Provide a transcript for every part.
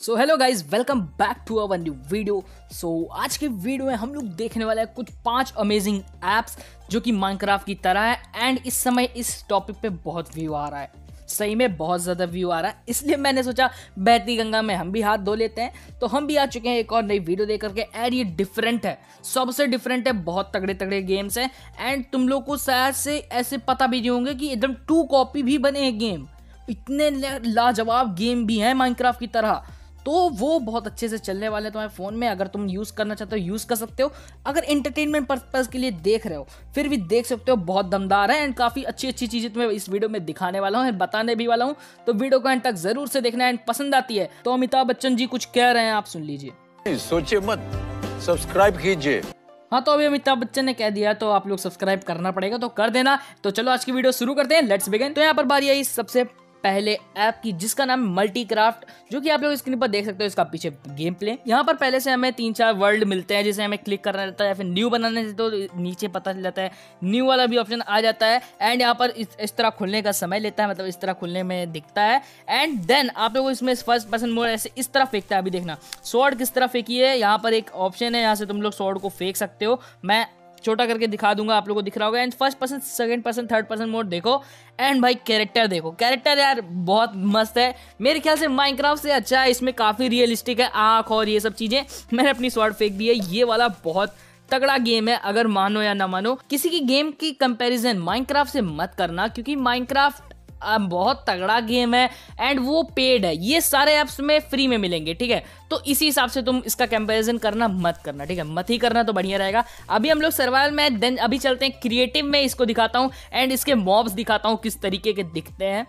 So hello guys, welcome back to our new video. आज के video में हम लोग देखने वाले हैं कुछ 5 अमेजिंग एप्स जो कि माइनक्राफ्ट की तरह है एंड इस समय इस टॉपिक पे बहुत व्यू आ रहा है। सही में बहुत ज़्यादा व्यू आ रहा है, इसलिए मैंने सोचा बहती गंगा में हम भी हाथ धो लेते हैं। तो हम भी आ चुके हैं एक और नई वीडियो देख करके एंड ये डिफरेंट है, सबसे डिफरेंट है। बहुत तगड़े तगड़े गेम्स हैं एंड तुम लोग को शायद से ऐसे पता भी नहीं होंगे कि एकदम 2 कॉपी भी बने हैं गेम। इतने लाजवाब गेम भी हैं माइनक्राफ्ट की तरह, तो वो बहुत अच्छे से चलने वाले हैं तुम्हारे फ़ोन में। अगर तुम यूज़ करना चाहते हो यूज़ कर सकते हो, अगर एंटरटेनमेंट पर्पज़ के लिए देख रहे हो फिर भी देख सकते हो। बहुत दमदार है एंड काफ़ी अच्छी अच्छी चीज़ें तुम्हें इस वीडियो में दिखाने वाला हूँ, बताने भी वाला हूँ। तो वीडियो को एंड तक ज़रूर से देखना एंड पसंद आती है तो अमिताभ बच्चन जी कुछ कह रहे हैं, आप सुन लीजिए। सोचिए मत, सब्सक्राइब कीजिए। हाँ, तो अभी अमिताभ बच्चन ने कह दिया तो आप लोग सब्सक्राइब करना पड़ेगा, तो कर देना। तो चलो आज की वीडियो शुरू करते हैं, लेट्स बिगिन। तो यहाँ पर बारी आई सबसे पहले ऐप की जिसका नाम मल्टीक्राफ्ट, जो कि आप लोग स्क्रीन पर देख सकते हो। इसका पीछे गेम प्ले, यहाँ पर पहले से हमें 3-4 वर्ल्ड मिलते हैं जिसे हमें क्लिक करना रहता है या फिर न्यू बनाने से तो नीचे पता चल जाता है, न्यू वाला भी ऑप्शन आ जाता है। एंड यहाँ पर इस तरह खुलने का समय लेता है, मतलब इस तरह खुलने में दिखता है। एंड देन आप लोग इसमें फर्स्ट पर्सन मोड ऐसे इस तरह फेंकता है। अभी देखना स्वॉर्ड किस तरह फेंकी है, यहाँ पर एक ऑप्शन है, यहाँ से तुम लोग स्वॉर्ड को फेंक सकते हो। मैं छोटा करके दिखा दूंगा, आप लोगों को दिख रहा होगा। And first person, second person, third person mode देखो। एंड भाई कैरेक्टर देखो, कैरेक्टर यार बहुत मस्त है। मेरे ख्याल से माइनक्राफ्ट से अच्छा है, इसमें काफ़ी रियलिस्टिक है, आँख और ये सब चीज़ें। मैंने अपनी स्वॉर्ड फेंक दी है। ये वाला बहुत तगड़ा गेम है, अगर मानो या ना मानो। किसी की गेम की कंपैरिजन माइनक्राफ्ट से मत करना, क्योंकि माइनक्राफ्ट बहुत तगड़ा गेम है एंड वो पेड है। ये सारे ऐप्स में फ्री में मिलेंगे, ठीक है। तो इसी हिसाब से तुम इसका कंपैरिजन करना मत करना, ठीक है। मत ही करना तो बढ़िया रहेगा। अभी हम लोग सर्वाइवल में, देन अभी चलते हैं क्रिएटिव में। इसको दिखाता हूँ एंड इसके मॉब्स दिखाता हूँ किस तरीके के दिखते हैं।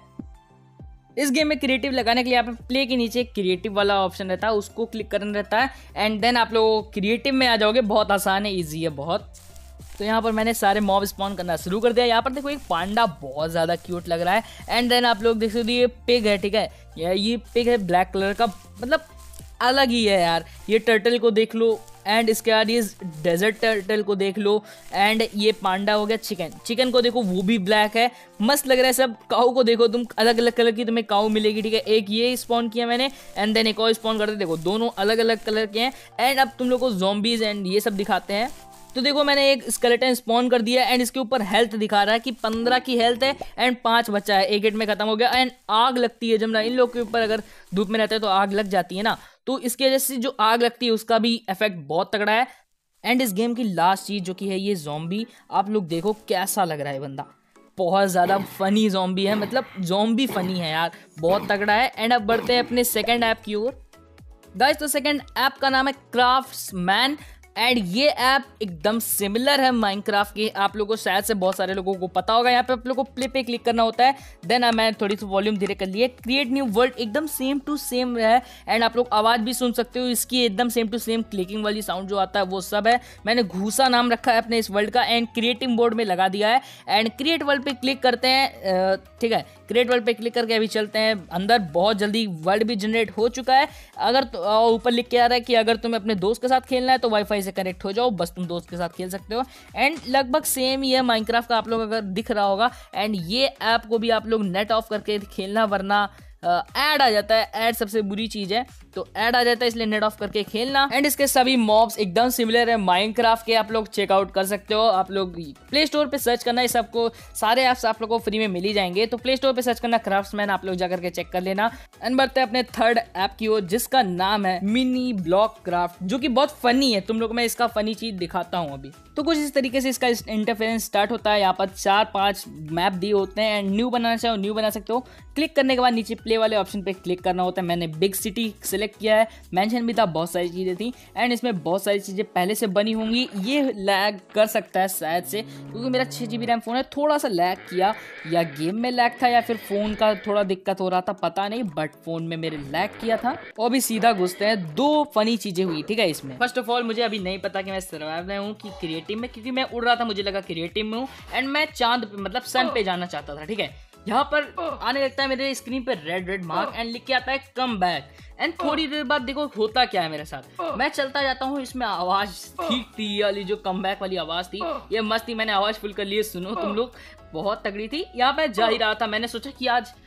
इस गेम में क्रिएटिव लगाने के लिए आप प्ले के नीचे क्रिएटिव वाला ऑप्शन रहता है, उसको क्लिक करना रहता है एंड देन आप लोग क्रिएटिव में आ जाओगे। बहुत आसान है, ईजी है बहुत। तो यहाँ पर मैंने सारे मॉब स्पॉन करना शुरू कर दिया। यहाँ पर देखो एक पांडा बहुत ज़्यादा क्यूट लग रहा है एंड देन आप लोग देख सकते हो ये पिग है, ठीक है। ये पिग है ब्लैक कलर का, मतलब अलग ही है यार। ये टर्टल को देख लो एंड इसके बाद ये डेजर्ट टर्टल को देख लो एंड ये पांडा हो गया। चिकन को देखो, वो भी ब्लैक है, मस्त लग रहा है सब। काऊ को देखो तुम, अलग अलग कलर की तुम्हें काऊ मिलेगी, ठीक है। एक ये स्पॉन किया मैंने एंड देन एक और स्पॉन करते, देखो दोनों अलग अलग कलर के हैं। एंड अब तुम लोग को ज़ॉम्बीज एंड ये सब दिखाते हैं। तो देखो मैंने एक स्केलेटन स्पॉन कर दिया एंड इसके ऊपर हेल्थ दिखा रहा है कि 15 की हेल्थ है एंड 5 बचा है, एक हिट में खत्म हो गया। एंड आग लगती है जब ना इन लोग के ऊपर, अगर धूप में रहते हैं तो आग लग जाती है ना, तो इसकी वजह से जो आग लगती है उसका भी इफेक्ट बहुत तगड़ा है। एंड इस गेम की लास्ट चीज जो कि है ये ज़ॉम्बी, आप लोग देखो कैसा लग रहा है बंदा। बहुत ज़्यादा फनी ज़ॉम्बी है, मतलब ज़ॉम्बी फनी है यार, बहुत तगड़ा है। एंड अब बढ़ते हैं अपने सेकेंड ऐप की ओर गाइस। तो सेकेंड ऐप का नाम है क्राफ्ट्समैन एंड ये ऐप एकदम सिमिलर है माइनक्राफ्ट के। आप लोगों को शायद से बहुत सारे लोगों को पता होगा। यहाँ पे आप लोगों को प्ले पे क्लिक करना होता है, देन मैं थोड़ी सी वॉल्यूम धीरे कर लिए। क्रिएट न्यू वर्ल्ड एकदम सेम टू सेम है एंड आप लोग आवाज़ भी सुन सकते हो इसकी, एकदम सेम टू सेम क्लिकिंग वाली साउंड जो आता है वो सब है। मैंने घूसा नाम रखा है अपने इस वर्ल्ड का एंड क्रिएटिव बोर्ड में लगा दिया है। एंड क्रिएट वर्ल्ड पे क्लिक करते हैं, ठीक है। क्रिएट वर्ल्ड पे क्लिक करके अभी चलते हैं अंदर। बहुत जल्दी वर्ल्ड भी जनरेट हो चुका है। अगर ऊपर लिख के आ रहा है कि अगर तुम्हें अपने दोस्त के साथ खेलना है तो वाईफाई से कनेक्ट हो जाओ, बस तुम दोस्त के साथ खेल सकते हो। एंड लगभग सेम ही है माइनक्राफ्ट का, आप लोग अगर दिख रहा होगा। एंड ये ऐप को भी आप लोग नेट ऑफ करके खेलना, वरना ऐड आ जाता है। ऐड सबसे बुरी चीज है, तो ऐड आ जाता है, इसलिए नेट ऑफ करके खेलना। एंड इसके सभी मॉब्स एकदम सिमिलर है माइनक्राफ्ट के, आप लोग चेकआउट कर सकते हो। आप लोग प्ले स्टोर पे सर्च करना, ये सबको सारे ऐप्स आप लोग को फ्री में मिल ही जाएंगे। तो प्ले स्टोर पे सर्च करना क्राफ्ट्समैन, आप लोग जाकर के चेक कर लेना। एंड बढ़ते हैं अपने थर्ड ऐप की ओर जिसका नाम है मिनी ब्लॉक क्राफ्ट, जो कि बहुत फनी है। तुम लोग को मैं इसका फनी चीज दिखाता हूँ अभी। तो कुछ इस तरीके से इसका इंटरफेरेंस स्टार्ट होता है। यहाँ पर 4-5 मैप दिए होते हैं एंड न्यू बनाना चाहो न्यू बना सकते हो। क्लिक करने के बाद नीचे प्ले वाले ऑप्शन पे क्लिक करना होता है। मैंने बिग सिटी सिलेक्ट किया है, मेंशन भी था, बहुत सारी चीज़ें थी एंड इसमें बहुत सारी चीज़ें पहले से बनी होंगी। ये लैग कर सकता है शायद से, क्योंकि मेरा 6 GB रैम फ़ोन है, थोड़ा सा लैग किया, या गेम में लैग था या फिर फ़ोन का थोड़ा दिक्कत हो रहा था, पता नहीं, बट फ़ोन में मेरे लैग किया था। और भी सीधा घुसते हैं, 2 फनी चीज़ें हुई, ठीक है इसमें। फर्स्ट ऑफ ऑल मुझे अभी नहीं पता कि मैं सर्वाइवल में हूँ कि क्रिएटिव में, क्योंकि मैं उड़ रहा था, मुझे लगा क्रिएटिव में हूँ एंड मैं चांद पे, मतलब सन पे जाना चाहता था, ठीक है। यहाँ पर आने लगता है मेरे स्क्रीन पे रेड मार्क एंड लिख के आता है कम बैक। एंड थोड़ी देर बाद देखो होता क्या है मेरे साथ, मैं चलता जाता हूँ, इसमें आवाज ठीक थी वाली, जो कम बैक वाली आवाज थी, ये मस्त थी। मैंने आवाज फुल कर लिए, सुनो तुम लोग, बहुत तगड़ी थी। यहाँ पे जा ही रहा था, मैंने सोचा कि आज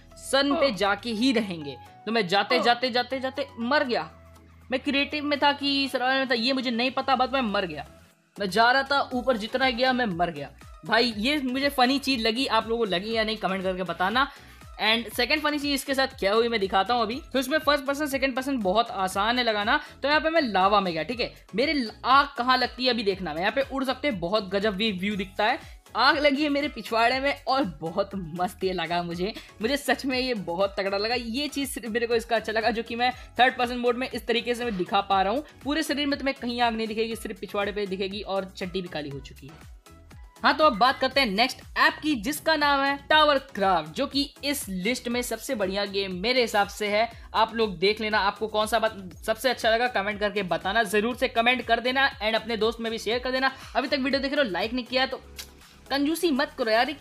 सन पे जाके ही रहेंगे। तो मैं जाते जाते जाते जाते मर गया। मैं क्रिएटिव में था कि सर्वाइवल में था ये मुझे नहीं पता, बस मैं मर गया। मैं जा रहा था ऊपर, जितना गया मैं मर गया। भाई ये मुझे फनी चीज लगी, आप लोगों को लगी या नहीं कमेंट करके बताना। एंड सेकंड फनी चीज इसके साथ क्या हुई मैं दिखाता हूँ अभी। तो इसमें फर्स्ट पर्सन सेकंड पर्सन बहुत आसान है लगाना। तो यहाँ पे मैं लावा में गया, ठीक है। मेरे आग कहाँ लगती है अभी देखना, मैं यहाँ पे उड़ सकते हैं, बहुत गजब व्यू दिखता है। आग लगी है मेरे पिछवाड़े में और बहुत मस्त ये लगा मुझे सच में ये बहुत तगड़ा लगा। ये चीज सिर्फ मेरे को इसका अच्छा लगा, जो कि मैं थर्ड पर्सन मोड में इस तरीके से मैं दिखा पा रहा हूँ। पूरे शरीर में तुम्हें कहीं आग नहीं दिखेगी, सिर्फ पिछवाड़े पे दिखेगी और चड्डी भी काली हो चुकी है। हाँ, तो अब बात करते हैं नेक्स्ट ऐप की, जिसका नाम है टावर क्राफ्ट, जो कि इस लिस्ट में सबसे बढ़िया गेम मेरे हिसाब से है। आप लोग देख लेना, आपको कौन सा सबसे अच्छा लगा कमेंट करके बताना, जरूर से कमेंट कर देना एंड अपने दोस्त में भी शेयर कर देना। अभी तक वीडियो देख रहे हो, लाइक नहीं किया तो कंजूसी मत करो यार,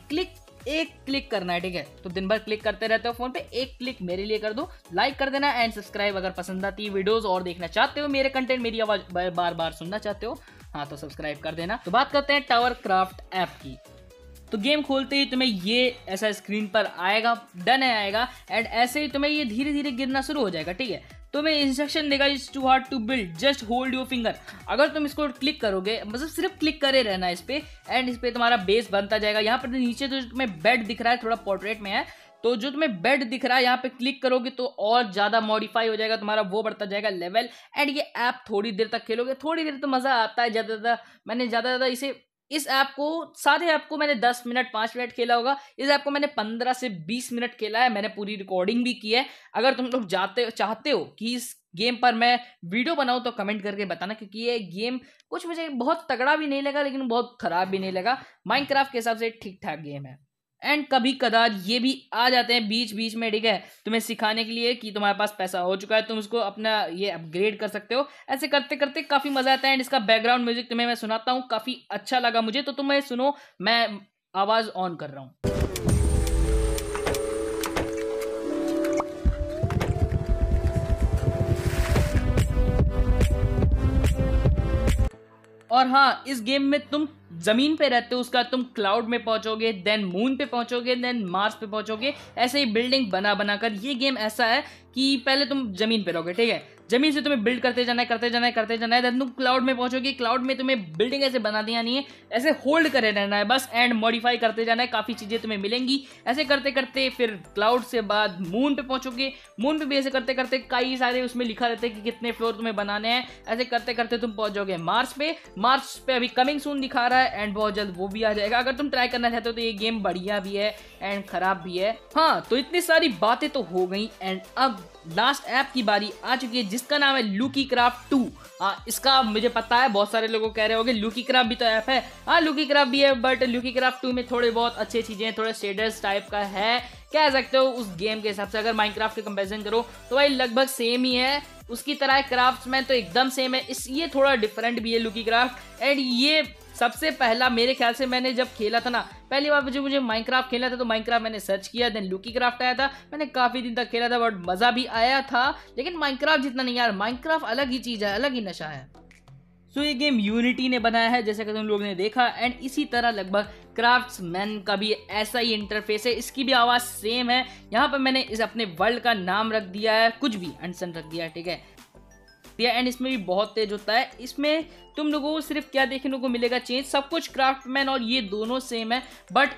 एक क्लिक करना है, ठीक है। तो दिन भर क्लिक करते रहते हो फोन पे, एक क्लिक मेरे लिए कर दो, लाइक कर देना एंड सब्सक्राइब अगर पसंद आती है वीडियोस और देखना चाहते हो मेरे कंटेंट, मेरी आवाज बार बार सुनना चाहते हो, हाँ तो सब्सक्राइब कर देना। तो बात करते हैं टावर क्राफ्ट ऐप की। तो गेम खोलते ही तुम्हें ये ऐसा स्क्रीन पर आएगा, डन है आएगा, एंड ऐसे ही तुम्हें ये धीरे धीरे गिरना शुरू हो जाएगा, ठीक है। तुम्हें इंस्ट्रक्शन देगा it's too hard to build, just hold your finger. अगर तुम इसको क्लिक करोगे, मतलब सिर्फ क्लिक करे रहना इस पे, एंड इस पे तुम्हारा बेस बनता जाएगा। यहाँ पर नीचे तो तुम्हें बेड दिख रहा है, थोड़ा पोर्ट्रेट में है, तो जो तुम्हें बेड दिख रहा है यहाँ पे क्लिक करोगे तो और ज्यादा मॉडिफाई हो जाएगा तुम्हारा, वो बढ़ता जाएगा लेवल। एंड ये ऐप थोड़ी देर तक खेलोगे, थोड़ी देर तो मजा आता है, ज्यादा इस ऐप को, सारे ऐप को मैंने 10 मिनट 5 मिनट खेला होगा, इस ऐप को मैंने 15 से 20 मिनट खेला है। मैंने पूरी रिकॉर्डिंग भी की है। अगर तुम लोग चाहते हो कि इस गेम पर मैं वीडियो बनाऊं तो कमेंट करके बताना, क्योंकि ये गेम कुछ मुझे बहुत तगड़ा भी नहीं लगा लेकिन बहुत खराब भी नहीं लगा। माइनक्राफ्ट के हिसाब से ठीक ठाक गेम है। एंड कभी कदार ये भी आ जाते हैं बीच बीच में, ठीक है, तुम्हें सिखाने के लिए कि तुम्हारे पास पैसा हो चुका है, तुम उसको अपना ये अपग्रेड कर सकते हो। ऐसे करते करते काफी मजा आता है। एंड इसका बैकग्राउंड म्यूजिक तुम्हें मैं सुनाता हूँ, काफी अच्छा लगा मुझे, तो तुम्हें सुनो, मैं आवाज ऑन कर रहा हूँ। और हाँ, इस गेम में तुम जमीन पे रहते हो, उसका तुम क्लाउड में पहुंचोगे, देन मून पे पहुंचोगे, देन मार्स पे पहुंचोगे। ऐसे ही बिल्डिंग बना बनाकर ये गेम ऐसा है कि पहले तुम जमीन पे रहोगे, ठीक है, जमीन से तुम्हें बिल्ड करते जाना है, देन तुम क्लाउड में पहुंचोगे, क्लाउड में तुम्हें बिल्डिंग ऐसे बना दिया नहीं है, ऐसे होल्ड करे रहना है बस, एंड मॉडिफाई करते जाना है, काफी चीजें तुम्हें मिलेंगी। ऐसे करते करते फिर क्लाउड से बाद मून पे पहुंचोगे, मून पे भी ऐसे करते करते कई सारे उसमें लिखा रहता है कि कितने फ्लोर तुम्हें बनाने हैं। ऐसे करते करते तुम पहुंच जाओगे मार्स पे अभी कमिंग सून दिखा रहा है एंड बहुत जल्द वो भी आ जाएगा। अगर तुम ट्राई करना चाहते हो तो ये गेम बढ़िया भी है एंड खराब भी है। हाँ, तो इतनी सारी बातें तो हो गई एंड अब लास्ट ऐप की बारी आ चुकी है, जिसका नाम है लूकी क्राफ्ट 2। इसका मुझे पता है बहुत सारे लोगों कह रहे होंगे लूकी क्राफ्ट भी तो ऐप है। हाँ, लूकी क्राफ्ट भी है, बट लूकी क्राफ्ट 2 में थोड़े बहुत अच्छी चीजें, थोड़े शेडर्स टाइप का है, कह सकते हो उस गेम के हिसाब से। अगर माइनक्राफ्ट के कंपैरिजन करो तो भाई लगभग सेम ही है, उसकी तरह क्राफ्ट्समैन तो एकदम सेम है, ये थोड़ा डिफरेंट भी है लूकी क्राफ्ट। एंड ये सबसे पहला मेरे ख्याल से मैंने जब खेला था ना, पहली बार मुझे माइनक्राफ्ट खेला था तो माइनक्राफ्ट मैंने सर्च किया, देन लूकी क्राफ्ट आया था, मैंने काफी दिन तक खेला था, बट मजा भी आया था, लेकिन माइनक्राफ्ट जितना नहीं यार, माइनक्राफ्ट अलग ही चीज है, अलग ही नशा है। सो ये गेम यूनिटी ने बनाया है जैसे कि तुम लोगों ने देखा, एंड इसी तरह लगभग क्राफ्ट्समैन का भी ऐसा ही इंटरफेस है, इसकी भी आवाज सेम है। यहाँ पर मैंने इस अपने वर्ल्ड का नाम रख दिया है, कुछ भी अनसन रख दिया है, ठीक है। एंड इसमें भी बहुत तेज होता है। इसमें तुम लोगों को सिर्फ क्या देखने को मिलेगा चेंज, सब कुछ क्राफ्टमैन और ये दोनों सेम है, बट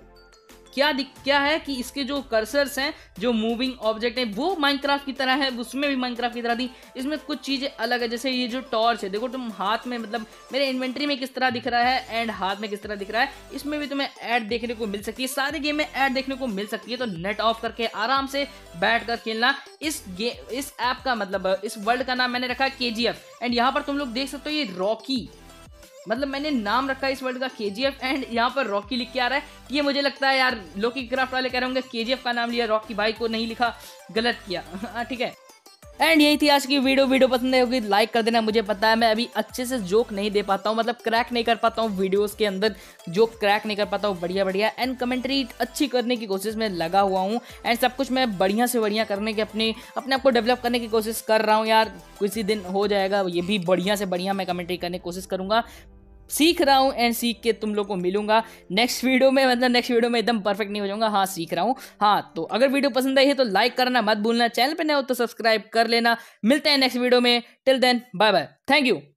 क्या है कि इसके जो कर्सर्स हैं, जो मूविंग ऑब्जेक्ट हैं, वो माइनक्राफ्ट की तरह है, उसमें भी माइनक्राफ्ट की तरह थी। इसमें कुछ चीजें अलग है, जैसे ये जो टॉर्च है, देखो तुम हाथ में, मतलब मेरे इन्वेंट्री में किस तरह दिख रहा है एंड हाथ में किस तरह दिख रहा है, इसमें भी तुम्हें ऐड देखने को मिल सकती है, सारे गेम में ऐड देखने को मिल सकती है। तो नेट ऑफ करके आराम से बैठ कर खेलना। इस ऐप का मतलब, इस वर्ल्ड का नाम मैंने रखा है KGF, एंड यहाँ पर तुम लोग देख सकते हो ये रॉकी, मतलब मैंने नाम रखा है इस वर्ल्ड का KGF, एंड यहाँ पर रॉकी लिख के आ रहा है। ये मुझे लगता है यार लूकी क्राफ्ट वाले कह रहे होंगे KGF का नाम लिया, रॉकी भाई को नहीं लिखा, गलत किया। ठीक है। एंड यही थी आज की वीडियो पसंद होगी लाइक कर देना। मुझे पता है मैं अभी अच्छे से जोक नहीं दे पाता हूँ, मतलब क्रैक नहीं कर पाता हूँ वीडियोस के अंदर, जोक क्रैक नहीं कर पाता हूँ बढ़िया एंड कमेंट्री अच्छी करने की कोशिश में लगा हुआ हूँ, एंड सब कुछ मैं बढ़िया से बढ़िया करने के अपने आप को डेवलप करने की कोशिश कर रहा हूँ यार। किसी दिन हो जाएगा ये भी, बढ़िया से बढ़िया मैं कमेंट्री करने की कोशिश करूँगा। सीख रहा हूँ एंड सीख के तुम लोग को मिलूंगा नेक्स्ट वीडियो में। मतलब नेक्स्ट वीडियो में एकदम परफेक्ट नहीं हो जाऊंगा, हाँ सीख रहा हूँ। हाँ तो अगर वीडियो पसंद आई है तो लाइक करना मत भूलना, चैनल पे नए हो तो सब्सक्राइब कर लेना। मिलते हैं नेक्स्ट वीडियो में, till then bye bye, thank you.